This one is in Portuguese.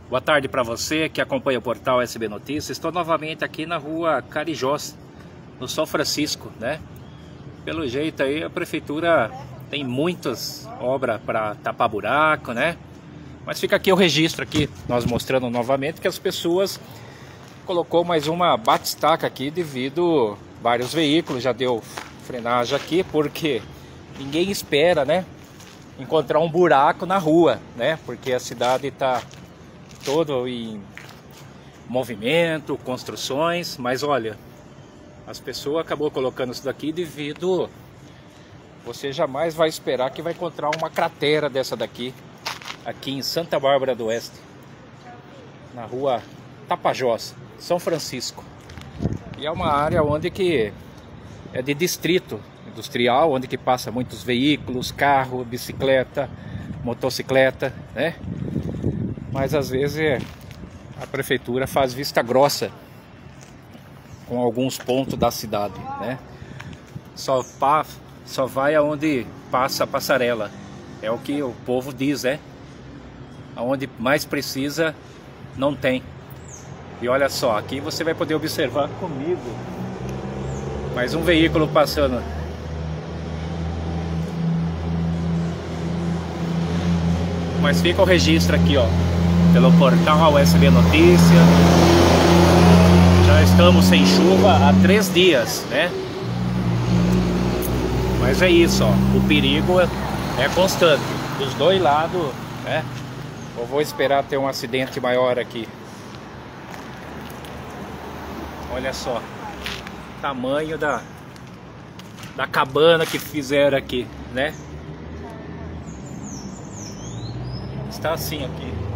Boa tarde para você que acompanha o portal SB Notícias. Estou novamente aqui na rua Carijós, no São Francisco, né? Pelo jeito aí a prefeitura tem muitas obras para tapar buraco, né? Mas fica aqui o registro aqui, nós mostrando novamente que as pessoas colocou mais uma batistaca aqui devido a vários veículos, já deu frenagem aqui porque ninguém espera, né, encontrar um buraco na rua, né? Porque a cidade está todo em movimento, construções, mas olha, as pessoas acabou colocando isso daqui devido, você jamais vai esperar que vai encontrar uma cratera dessa daqui, aqui em Santa Bárbara do Oeste, na rua Tapajós, São Francisco. E é uma área onde que é de distrito industrial, onde que passa muitos veículos, carro, bicicleta, motocicleta, né? Mas às vezes a prefeitura faz vista grossa com alguns pontos da cidade, né? Só vai aonde passa a passarela, é o que o povo diz, né? Aonde mais precisa não tem. E olha só, aqui você vai poder observar comigo mais um veículo passando. Mas fica o registro aqui, ó, pelo portal SB Notícias. Já estamos sem chuva há 3 dias, né? Mas é isso, ó, o perigo é constante, dos dois lados, né? Eu vou esperar ter um acidente maior aqui. Olha só, tamanho da cabana que fizeram aqui, né? Está assim aqui.